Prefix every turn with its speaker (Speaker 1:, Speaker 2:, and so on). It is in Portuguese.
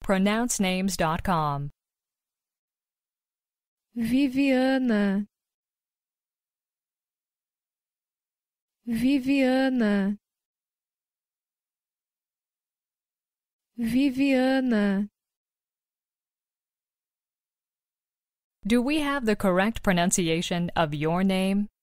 Speaker 1: PronounceNames.com.
Speaker 2: Viviana, Viviana, Viviana.
Speaker 1: Do we have the correct pronunciation of your name?